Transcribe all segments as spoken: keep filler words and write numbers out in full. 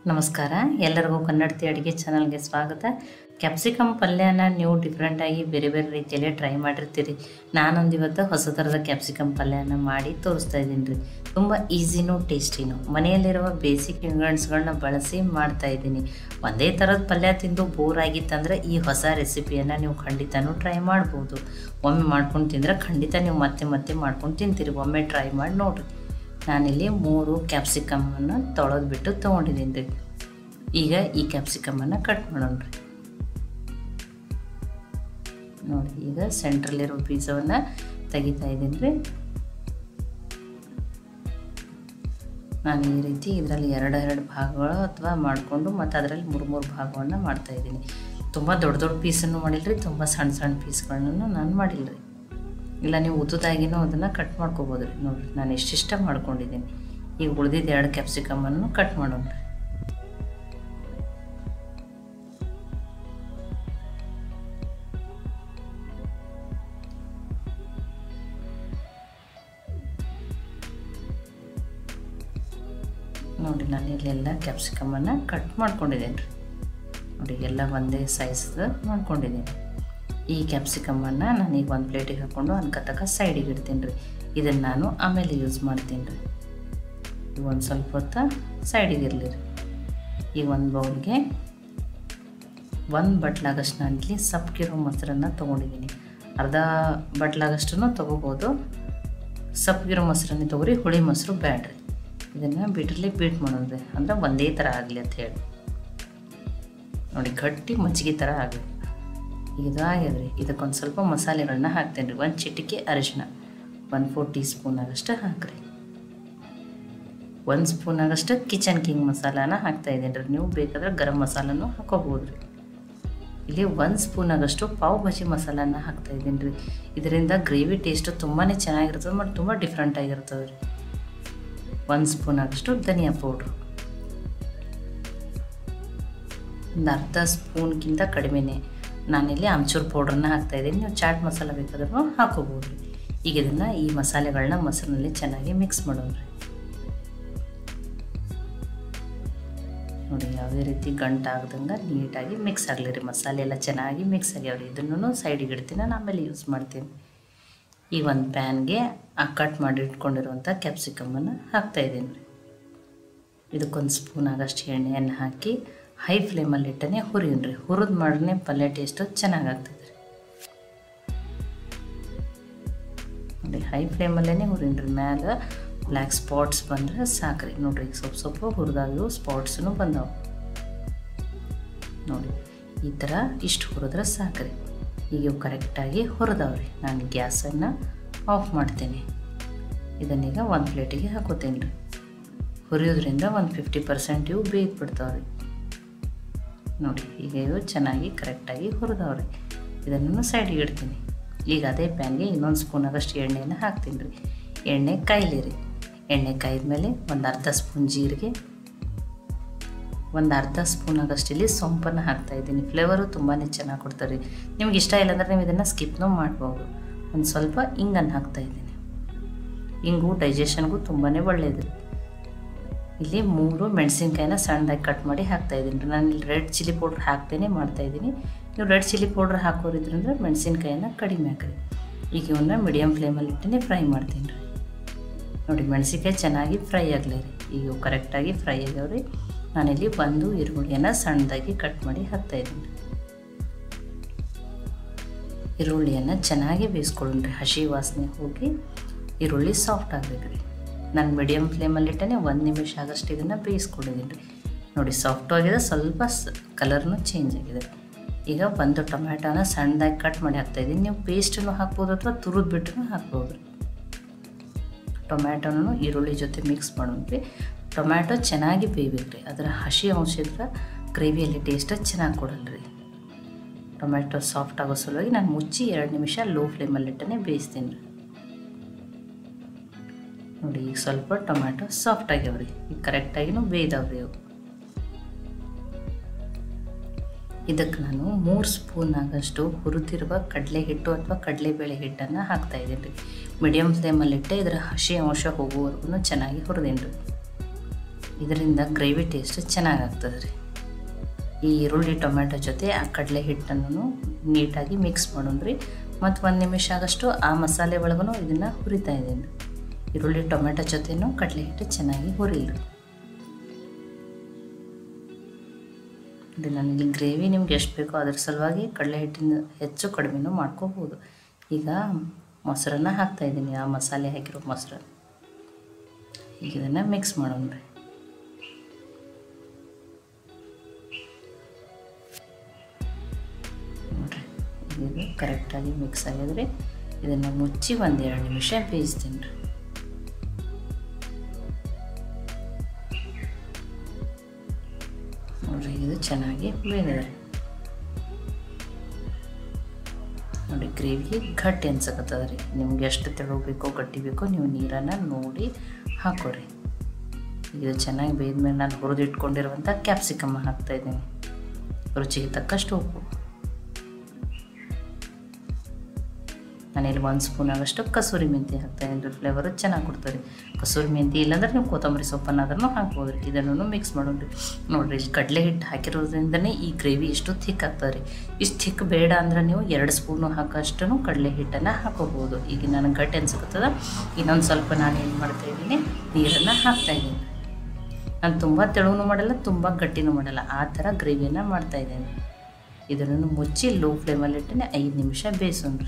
ನಮಸ್ಕಾರ ಎಲ್ಲರಿಗೂ ಕನ್ನಡತಿ ಅಡುಗೆ ಚಾನಲ್ಗೆ ಸ್ವಾಗತ. ಕ್ಯಾಪ್ಸಿಕಮ್ ಪಲ್ಯನ ನೀವು ಡಿಫ್ರೆಂಟಾಗಿ ಬೇರೆ ಬೇರೆ ರೀತಿಯಲ್ಲಿ ಟ್ರೈ ಮಾಡಿರ್ತೀರಿ. ನಾನೊಂದು ಇವತ್ತು ಹೊಸ ಥರದ ಕ್ಯಾಪ್ಸಿಕಮ್ ಪಲ್ಯನ ಮಾಡಿ ತೋರಿಸ್ತಾ ಇದ್ದೀನಿ ರೀ. ತುಂಬ ಈಸಿನೂ ಟೇಸ್ಟಿನೂ ಮನೆಯಲ್ಲಿರುವ ಬೇಸಿಕ್ ಇಂಗ್ರೀಡಿಯೆಂಟ್ಸ್ಗಳನ್ನ ಬಳಸಿ ಮಾಡ್ತಾ ಇದ್ದೀನಿ. ಒಂದೇ ಥರದ ಪಲ್ಯ ತಿಂದು ಬೋರ್ ಆಗಿತ್ತಂದರೆ ಈ ಹೊಸ ರೆಸಿಪಿಯನ್ನು ನೀವು ಖಂಡಿತನೂ ಟ್ರೈ ಮಾಡ್ಬೋದು. ಒಮ್ಮೆ ಮಾಡ್ಕೊಂಡು ತಿಂದರೆ ಖಂಡಿತ ನೀವು ಮತ್ತೆ ಮತ್ತೆ ಮಾಡ್ಕೊಂಡು ತಿಂತೀರಿ. ಒಮ್ಮೆ ಟ್ರೈ ಮಾಡಿ ನೋಡಿರಿ. ನಾನಿಲ್ಲಿ ಮೂರು ಕ್ಯಾಪ್ಸಿಕಮನ್ನು ತೊಳೆದ್ಬಿಟ್ಟು ತೊಗೊಂಡಿದ್ದೀನಿ ರೀ. ಈಗ ಈ ಕ್ಯಾಪ್ಸಿಕಮನ್ನು ಕಟ್ ಮಾಡೋಣ ರೀ. ನೋಡಿ, ಈಗ ಸೆಂಟ್ರಲ್ಲಿರೋ ಬೀಜವನ್ನು ತೆಗಿತಾ ಇದ್ದೀನಿ ರೀ. ನಾನು ಈ ರೀತಿ ಇದರಲ್ಲಿ ಎರಡು ಎರಡು ಭಾಗಗಳು ಅಥವಾ ಮಾಡಿಕೊಂಡು ಮತ್ತು ಅದರಲ್ಲಿ ಮೂರು ಮೂರು ಭಾಗವನ್ನು ಮಾಡ್ತಾಯಿದ್ದೀನಿ. ತುಂಬ ದೊಡ್ಡ ದೊಡ್ಡ ಪೀಸನ್ನು ಮಾಡಿಲ್ಲರಿ, ತುಂಬ ಸಣ್ಣ ಸಣ್ಣ ಪೀಸ್ಗಳನ್ನು ನಾನು ಮಾಡಿಲ್ಲರಿ. ಇಲ್ಲ ನೀವು ಉದ್ದುದಾಗಿನೂ ಅದನ್ನು ಕಟ್ ಮಾಡ್ಕೋಬೋದು ರೀ. ನೋಡಿರಿ, ನಾನು ಎಷ್ಟಿಷ್ಟ ಮಾಡ್ಕೊಂಡಿದ್ದೀನಿ. ಈಗ ಉಳಿದಿದ್ದು ಎರಡು ಕ್ಯಾಪ್ಸಿಕಮನ್ನು ಕಟ್ ಮಾಡೋಣ ರೀ. ನೋಡಿ, ನಾನು ಇಲ್ಲೆಲ್ಲ ಕ್ಯಾಪ್ಸಿಕಮನ್ನು ಕಟ್ ಮಾಡ್ಕೊಂಡಿದ್ದೀನಿ ರೀ. ನೋಡಿ, ಎಲ್ಲ ಒಂದೇ ಸೈಜ್ದು ಮಾಡ್ಕೊಂಡಿದ್ದೀನಿ. ಈ ಕ್ಯಾಪ್ಸಿಕಮನ್ನು ನಾನು ಈಗ ಒಂದು ಪ್ಲೇಟಿಗೆ ಹಾಕ್ಕೊಂಡು ಅನ್ಕತಕ್ಕ ಸೈಡಿಗೆ ಇಡ್ತೀನಿ ರೀ. ಇದನ್ನು ನಾನು ಆಮೇಲೆ ಯೂಸ್ ಮಾಡ್ತೀನಿ ರೀ. ಈಗ ಒಂದು ಸ್ವಲ್ಪ ಹೊತ್ತು ಸೈಡಿಗೆ ಇರಲಿ ರೀ. ಈಗ ಒಂದು ಬೌಲ್ಗೆ ಒಂದು ಬಟ್ಲಾಗಷ್ಟು ನಾನು ಇಲ್ಲಿ ಸಪ್ಪಗಿರೋ ಮೊಸರನ್ನು ತೊಗೊಂಡಿದ್ದೀನಿ. ಅರ್ಧ ಬಟ್ಲಾಗಷ್ಟು ತೊಗೋಬೋದು. ಸಪ್ಪಗಿರೋ ಮೊಸರನ್ನೇ ತೊಗೊರಿ, ಹುಳಿ ಮೊಸರು ಬೇಡ್ರಿ. ಇದನ್ನು ಬೀಟ್ರಲ್ಲಿ ಬೀಟ್ ಮಾಡೋದು ಅಂದರೆ ಒಂದೇ ಥರ ಆಗಲಿ ಅಂತ ಹೇಳಿ. ನೋಡಿ, ಗಟ್ಟಿ ಮಜ್ಜಿಗೆ ಥರ ಆಗಲಿ. ಇದಾಗ್ಯದ ರೀ. ಇದಕ್ಕೊಂದು ಸ್ವಲ್ಪ ಮಸಾಲೆಗಳನ್ನ ಹಾಕ್ತೇನೆ ರೀ. ಒಂದು ಚಿಟಿಕೆ ಅರಿಶಿನ, ಒಂದು ಫೋರ್ ಟೀ ಸ್ಪೂನ್ ಆಗಷ್ಟು ಹಾಕ್ರಿ. ಒಂದು ಸ್ಪೂನ್ ಆಗಷ್ಟು ಕಿಚನ್ ಕಿಂಗ್ ಮಸಾಲಾನ ಹಾಕ್ತಾಯಿದ್ದೀನಿ ರೀ. ನೀವು ಬೇಕಾದ್ರೆ ಗರಂ ಮಸಾಲನೂ ಹಾಕೋಬೋದು ರೀ. ಇಲ್ಲಿ ಒಂದು ಸ್ಪೂನ್ ಆಗಷ್ಟು ಪಾವ್ ಭಾಜಿ ಮಸಾಲಾನ ಹಾಕ್ತಾಯಿದ್ದೀನಿ ರೀ. ಇದರಿಂದ ಗ್ರೇವಿ ಟೇಸ್ಟು ತುಂಬಾ ಚೆನ್ನಾಗಿರ್ತದೆ ಮತ್ತು ತುಂಬ ಡಿಫ್ರೆಂಟಾಗಿರ್ತದೆ ರೀ. ಒಂದು ಸ್ಪೂನ್ ಆಗಷ್ಟು ಧನಿಯಾ ಪೌಡ್ರು, ಒಂದು ಅರ್ಧ ಸ್ಪೂನ್ಗಿಂತ ಕಡಿಮೆನೇ ನಾನಿಲ್ಲಿ ಆಮ್ಚೂರ್ ಪೌಡ್ರನ್ನ ಹಾಕ್ತಾಯಿದ್ದೀನಿ. ನೀವು ಚಾಟ್ ಮಸಾಲ ಬೇಕಾದ್ರೂ ಹಾಕೋಬೋದು ರೀ. ಈಗ ಇದನ್ನು ಈ ಮಸಾಲೆಗಳನ್ನ ಮೊಸರಿನಲ್ಲಿ ಚೆನ್ನಾಗಿ ಮಿಕ್ಸ್ ಮಾಡೋಣ ರೀ. ನೋಡಿ, ಯಾವುದೇ ರೀತಿ ಗಂಟು ಆಗದಂಗೆ ನೀಟಾಗಿ ಮಿಕ್ಸ್ ಆಗಲಿ ರೀ. ಮಸಾಲೆ ಎಲ್ಲ ಚೆನ್ನಾಗಿ ಮಿಕ್ಸ್ ಆಗ್ಯಾವ್ರಿ. ಇದನ್ನು ಸೈಡಿಗೆ ಇಡ್ತೀನಿ, ನಾನು ಆಮೇಲೆ ಯೂಸ್ ಮಾಡ್ತೀನಿ. ಈಗ ಒಂದು ಪ್ಯಾನ್ಗೆ ಆ ಕಟ್ ಮಾಡಿ ಇಟ್ಕೊಂಡಿರುವಂಥ ಕ್ಯಾಪ್ಸಿಕಮನ್ನು ಹಾಕ್ತಾಯಿದ್ದೀನಿ ರೀ. ಇದಕ್ಕೊಂದು ಸ್ಪೂನ್ ಆಗಷ್ಟು ಎಣ್ಣೆಯನ್ನು ಹಾಕಿ ಹೈ ಫ್ಲೇಮಲ್ಲಿ ಇಟ್ಟನೆ ಹುರಿಯೋಣ ರೀ. ಹುರಿದು ಮಾಡ್ರೆ ಪಲ್ಯ ಟೇಸ್ಟು ಚೆನ್ನಾಗಾಗ್ತದೆ ರೀ. ನೋಡಿ, ಹೈ ಫ್ಲೇಮಲ್ಲೇ ಹುರಿಯೋಣ ರೀ. ಮ್ಯಾಲೆ ಬ್ಲ್ಯಾಕ್ ಸ್ಪಾಟ್ಸ್ ಬಂದರೆ ಸಾಕ್ರಿ. ನೋಡಿರಿ, ಈಗ ಸ್ವಲ್ಪ ಸ್ವಲ್ಪ ಹುರಿದಾಗೂ ಸ್ಪಾಟ್ಸೂ ಬಂದವು. ನೋಡಿ, ಈ ಥರ ಇಷ್ಟು ಹುರಿದ್ರೆ ಸಾಕ್ರಿ. ಈಗ ಇವು ಕರೆಕ್ಟಾಗಿ ಹುರಿದವ್ರಿ. ನಾನು ಗ್ಯಾಸನ್ನು ಆಫ್ ಮಾಡ್ತೀನಿ. ಇದನ್ನೀಗ ಒಂದು ಪ್ಲೇಟಿಗೆ ಹಾಕೋತೀನಿ ರೀ. ಹುರಿಯೋದ್ರಿಂದ ಒಂದು ಫಿಫ್ಟಿ ಪರ್ಸೆಂಟ್ ಇವು ಬೇಯ್ದು ಬಿಡ್ತಾವ್ರಿ. ನೋಡಿ, ಈಗ ಇವು ಚೆನ್ನಾಗಿ ಕರೆಕ್ಟಾಗಿ ಹುರಿದವ್ರಿ. ಇದನ್ನು ಸೈಡಿಗೆ ಇಡ್ತೀನಿ. ಈಗ ಅದೇ ಪ್ಯಾನ್ಗೆ ಇನ್ನೊಂದು ಸ್ಪೂನ್ ಆಗಷ್ಟು ಎಣ್ಣೆನ ಹಾಕ್ತೀನಿ ರೀ. ಎಣ್ಣೆ ಕಾಯ್ಲಿ ರೀ. ಎಣ್ಣೆ ಕಾಯ್ದ ಮೇಲೆ ಒಂದು ಅರ್ಧ ಸ್ಪೂನ್ ಜೀರಿಗೆ, ಒಂದು ಅರ್ಧ ಸ್ಪೂನ್ ಆಗಷ್ಟು ಇಲ್ಲಿ ಸೊಂಪನ್ನು ಹಾಕ್ತಾಯಿದ್ದೀನಿ. ಫ್ಲೇವರು ತುಂಬಾ ಚೆನ್ನಾಗಿ ಕೊಡ್ತಾರೆ ರೀ. ನಿಮ್ಗೆ ಇಷ್ಟ ಇಲ್ಲಾಂದ್ರೆ ನೀವು ಇದನ್ನು ಸ್ಕಿಪ್ನೂ ಮಾಡ್ಬೋದು. ಒಂದು ಸ್ವಲ್ಪ ಇಂಗನ್ನು ಹಾಕ್ತಾಯಿದ್ದೀನಿ. ಇಂಗು ಡೈಜೆಷನ್ಗೂ ತುಂಬಾ ಒಳ್ಳೆಯದು. ಇಲ್ಲಿ ಮೂರು ಮೆಣಸಿನ್ಕಾಯಿನ ಸಣ್ಣದಾಗಿ ಕಟ್ ಮಾಡಿ ಹಾಕ್ತಾಯಿದ್ದೀನಿ ರೀ. ನಾನು ಇಲ್ಲಿ ರೆಡ್ ಚಿಲ್ಲಿ ಪೌಡ್ರ್ ಹಾಕ್ತೇನೆ ಮಾಡ್ತಾಯಿದ್ದೀನಿ. ನೀವು ರೆಡ್ ಚಿಲ್ಲಿ ಪೌಡ್ರ್ ಹಾಕೋರಿದ್ರಂದ್ರೆ ಮೆಣಸಿನ್ಕಾಯಿನ ಕಡಿಮೆ ಹಾಕಿರಿ. ಈಗ ಇವನ್ನ ಮೀಡಿಯಮ್ ಫ್ಲೇಮಲ್ಲಿ ಇಟ್ಟೇ ಫ್ರೈ ಮಾಡ್ತೀನಿ ರೀ. ನೋಡಿ, ಮೆಣಸಿನ್ಕಾಯಿ ಚೆನ್ನಾಗಿ ಫ್ರೈ ಆಗಲಿ ರೀ. ಈಗ ಕರೆಕ್ಟಾಗಿ ಫ್ರೈ ಆಗ್ಯಾವ್ರಿ. ನಾನಿಲ್ಲಿ ಒಂದು ಈರುಳ್ಳಿಯನ್ನು ಸಣ್ಣದಾಗಿ ಕಟ್ ಮಾಡಿ ಹಾಕ್ತಾಯಿದ್ದೀನಿ. ಈರುಳ್ಳಿಯನ್ನು ಚೆನ್ನಾಗಿ ಬೇಯಿಸ್ಕೊಳ್ಳೋಣ ರೀ. ಹಸಿ ವಾಸನೆ ಹೋಗಿ ಈರುಳ್ಳಿ ಸಾಫ್ಟ್ ಆಗಬೇಕು ರೀ. ನಾನು ಮೀಡಿಯಮ್ ಫ್ಲೇಮಲ್ಲಿಟ್ಟೇ ಒಂದು ನಿಮಿಷ ಆಗಷ್ಟು ಇದನ್ನು ಬೇಯಿಸ್ಕೊಂಡಿದ್ದೀನಿ ರೀ. ನೋಡಿ, ಸಾಫ್ಟು ಆಗಿದೆ, ಸ್ವಲ್ಪ ಕಲರ್ನು ಚೇಂಜ್ ಆಗಿದೆ. ಈಗ ಒಂದು ಟೊಮ್ಯಾಟೋನ ಸಣ್ಣದಾಗಿ ಕಟ್ ಮಾಡಿ ಹಾಕ್ತಾಯಿದ್ದೀನಿ. ನೀವು ಪೇಸ್ಟನ್ನು ಹಾಕ್ಬೋದು ಅಥವಾ ತುರಿದು ಬಿಟ್ಟು ಹಾಕ್ಬೋದು ರೀ. ಟೊಮ್ಯಾಟೋನು ಈರುಳ್ಳಿ ಜೊತೆ ಮಿಕ್ಸ್ ಮಾಡೋಣ ರೀ. ಟೊಮ್ಯಾಟೊ ಚೆನ್ನಾಗಿ ಬೇಯಬೇಕು ರೀ. ಅದರ ಹಸಿ ಅಂಶ ಇದ್ರೆ ಗ್ರೇವಿಯಲ್ಲಿ ಟೇಸ್ಟ್ ಚೆನ್ನಾಗಿ ಕೊಡಲ್ಲ ರೀ. ಟೊಮ್ಯಾಟೊ ಸಾಫ್ಟ್ ಆಗೋ ಸಲುವಾಗಿ ನಾನು ಮುಚ್ಚಿ ಎರಡು ನಿಮಿಷ ಲೋ ಫ್ಲೇಮಲ್ಲಿಟ್ಟೇ ಬೇಯಿಸ್ತೀನಿ ರೀ. ನೋಡಿ, ಈಗ ಸ್ವಲ್ಪ ಟೊಮ್ಯಾಟೊ ಸಾಫ್ಟ್ ಆಗ್ಯಾವ್ರಿ. ಈಗ ಕರೆಕ್ಟಾಗಿನೂ ಬೇಯ್ದವ್ರಿ ಅವು. ಇದಕ್ಕೆ ನಾನು ಮೂರು ಸ್ಪೂನ್ ಆಗಷ್ಟು ಹುರಿದಿರುವ ಕಡಲೆ ಹಿಟ್ಟು ಅಥವಾ ಕಡಲೆಬೇಳೆ ಹಿಟ್ಟನ್ನು ಹಾಕ್ತಾಯಿದ್ದೀನಿ ರೀ. ಮೀಡಿಯಮ್ ಫ್ಲೇಮಲ್ಲಿಟ್ಟೆ ಇದರ ಹಸಿ ಅಂಶ ಹೋಗುವವರೆಗೂ ಚೆನ್ನಾಗಿ ಹುರಿದೀನಿ ರೀ. ಇದರಿಂದ ಗ್ರೇವಿ ಟೇಸ್ಟ್ ಚೆನ್ನಾಗಾಗ್ತದೆ ರೀ. ಈ ಈರುಳ್ಳಿ ಟೊಮೆಟೊ ಜೊತೆ ಆ ಕಡಲೆ ಹಿಟ್ಟನ್ನು ನೀಟಾಗಿ ಮಿಕ್ಸ್ ಮಾಡೋಣ್ರಿ. ಮತ್ತು ಒಂದು ನಿಮಿಷ ಆಗಷ್ಟು ಆ ಮಸಾಲೆ ಒಳಗೂ ಇದನ್ನು ಹುರಿತಾ ಇದ್ದೀನಿ. ಈರುಳ್ಳಿ ಟೊಮೆಟೊ ಜೊತೆನೂ ಕಡಲೆ ಹಿಟ್ಟು ಚೆನ್ನಾಗಿ ಹುರಿಲ್ರಿ. ಇದು ನನಗೆ ಗ್ರೇವಿ ನಿಮ್ಗೆ ಎಷ್ಟು ಬೇಕೋ ಅದ್ರ ಸಲುವಾಗಿ ಕಡಲೆ ಹಿಟ್ಟಿನ ಹೆಚ್ಚು ಕಡಿಮೆನೂ ಮಾಡ್ಕೋಬೋದು. ಈಗ ಮೊಸರನ್ನ ಹಾಕ್ತಾಯಿದ್ದೀನಿ, ಆ ಮಸಾಲೆ ಹಾಕಿರೋ ಮೊಸರು. ಈಗ ಇದನ್ನು ಮಿಕ್ಸ್ ಮಾಡೋಣ್ರಿ. ನೋಡಿರಿ, ಇದು ಕರೆಕ್ಟಾಗಿ ಮಿಕ್ಸ್ ಆಗಿದ್ರೆ ಇದನ್ನು ಮುಚ್ಚಿ ಒಂದೆರಡು ನಿಮಿಷ ಬೇಯಿಸ್ತೀನಿ ರೀ. ನೋಡಿರಿ, ಇದು ಚೆನ್ನಾಗಿ ಬೇಯಿದೆ ನೋಡಿ. ಗ್ರೇವಿ ಗಟ್ಟಿ ಅನ್ಸಕತ್ತದ ರೀ. ನಿಮ್ಗೆ ಎಷ್ಟು ತೆಳು ಬೇಕೋ ಗಟ್ಟಿ ಬೇಕೋ ನೀವು ನೀರನ್ನು ನೋಡಿ ಹಾಕೋರಿ. ಇದು ಚೆನ್ನಾಗಿ ಬೇಯ್ದ್ಮೇಲೆ ನಾನು ಹುರಿದು ಇಟ್ಕೊಂಡಿರುವಂಥ ಕ್ಯಾಪ್ಸಿಕಮ್ ಹಾಕ್ತಾಯಿದ್ದೀನಿ. ರುಚಿಗೆ ತಕ್ಕಷ್ಟು ಉಪ್ಪು. ನಾನಿಲ್ಲಿ ಒಂದು ಸ್ಪೂನ್ ಆಗಷ್ಟು ಕಸೂರಿ ಮೆಂತಿ ಹಾಕ್ತಾಯಿದ್ದೀನಿ ರೀ. ಫ್ಲೇವರು ಚೆನ್ನಾಗಿ ಕೊಡ್ತಾರೆ. ಕಸೂರಿ ಮೆಂತಿ ಇಲ್ಲಾಂದ್ರೆ ನೀವು ಕೊತ್ತಂಬರಿ ಸೊಪ್ಪನ್ನಾದ್ರೂ ಹಾಕ್ಬೋದು ರೀ. ಇದನ್ನು ಮಿಕ್ಸ್ ಮಾಡೋಣ್ರಿ. ನೋಡಿರಿ, ಕಡಲೆ ಹಿಟ್ಟು ಹಾಕಿರೋದ್ರಿಂದನೇ ಈ ಗ್ರೇವಿ ಇಷ್ಟು ಥಿಕ್ ಆಗ್ತದೆ ರೀ. ಇಷ್ಟು ಥಿಕ್ ಬೇಡ ಅಂದ್ರೆ ನೀವು ಎರಡು ಸ್ಪೂನು ಹಾಕೋಷ್ಟು ಕಡಲೆ ಹಿಟ್ಟನ್ನು ಹಾಕೋಬೋದು. ಈಗ ನನಗೆ ಗಟ್ಟಿ ಅನ್ಸಕತ್ತದ. ಇನ್ನೊಂದು ಸ್ವಲ್ಪ ನಾನು ಏನು ಮಾಡ್ತಾಯಿದ್ದೀನಿ, ನೀರನ್ನು ಹಾಕ್ತಾಯಿದ್ದೀನಿ. ನಾನು ತುಂಬ ತೆಳುವೂ ಮಾಡಲ್ಲ, ತುಂಬ ಗಟ್ಟಿನೂ ಮಾಡಲ್ಲ, ಆ ಥರ ಗ್ರೇವಿಯನ್ನು ಮಾಡ್ತಾಯಿದ್ದೀನಿ. ಇದನ್ನು ಮುಚ್ಚಿ ಲೋ ಫ್ಲೇಮಲ್ಲಿ ಇಟ್ಟನೆ ಐದು ನಿಮಿಷ ಬೇಯಿಸೋಣ್ರಿ.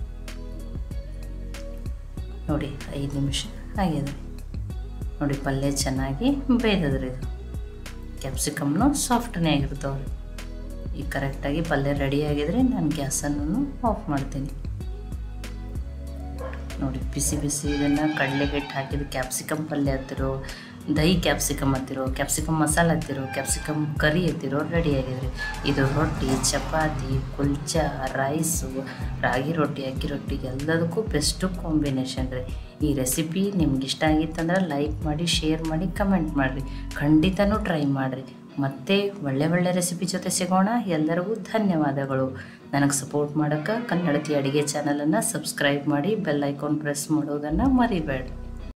ನೋಡಿ, ಐದು ನಿಮಿಷ ಆಗಿದೆ ನೋಡಿ. ಪಲ್ಯ ಚೆನ್ನಾಗಿ ಬೇಯ್ದದ್ರಿ. ಇದು ಕ್ಯಾಪ್ಸಿಕಮ್ನು ಸಾಫ್ಟನೇ ಆಗಿರ್ತಾವ್ರಿ. ಈಗ ಕರೆಕ್ಟಾಗಿ ಪಲ್ಯ ರೆಡಿ ಆಗಿದ್ರೆ ನಾನು ಗ್ಯಾಸನ್ನು ಆಫ್ ಮಾಡ್ತೀನಿ. ನೋಡಿ, ಬಿಸಿ ಬಿಸಿ ಇದನ್ನು ಕಡಲೆ ಹಿಟ್ಟು ಹಾಕಿದ ಕ್ಯಾಪ್ಸಿಕಮ್ ಪಲ್ಯ ಹತ್ತಿರೋ, ದಹಿ ಕ್ಯಾಪ್ಸಿಕಮ್ ಹತ್ತಿರೋ, ಕ್ಯಾಪ್ಸಿಕಮ್ ಮಸಾಲ ಹತ್ತಿರೋ, ಕ್ಯಾಪ್ಸಿಕಮ್ ಕರಿ ಹತ್ತಿರೋ ರೆಡಿ ಆಗಿದ್ರಿ. ಇದು ರೊಟ್ಟಿ, ಚಪಾತಿ, ಕುಲ್ಚಾ, ರೈಸು, ರಾಗಿ ರೊಟ್ಟಿ, ಅಕ್ಕಿ ರೊಟ್ಟಿ ಎಲ್ಲದಕ್ಕೂ ಬೆಸ್ಟು ಕಾಂಬಿನೇಷನ್ ರೀ. ಈ ರೆಸಿಪಿ ನಿಮ್ಗೆ ಇಷ್ಟ ಆಗಿತ್ತಂದ್ರೆ ಲೈಕ್ ಮಾಡಿ, ಶೇರ್ ಮಾಡಿ, ಕಮೆಂಟ್ ಮಾಡಿರಿ. ಖಂಡಿತನೂ ಟ್ರೈ ಮಾಡಿರಿ. ಮತ್ತೆ ಒಳ್ಳೆ ಒಳ್ಳೆ ರೆಸಿಪಿ ಜೊತೆ ಸಿಗೋಣ. ಎಲ್ಲರಿಗೂ ಧನ್ಯವಾದಗಳು. ನನಗೆ ಸಪೋರ್ಟ್ ಮಾಡೋಕ್ಕೆ ಕನ್ನಡತಿ ಅಡುಗೆ ಚಾನಲನ್ನು ಸಬ್ಸ್ಕ್ರೈಬ್ ಮಾಡಿ, ಬೆಲ್ ಐಕಾನ್ ಪ್ರೆಸ್ ಮಾಡೋದನ್ನು ಮರಿಬೇಡಿ.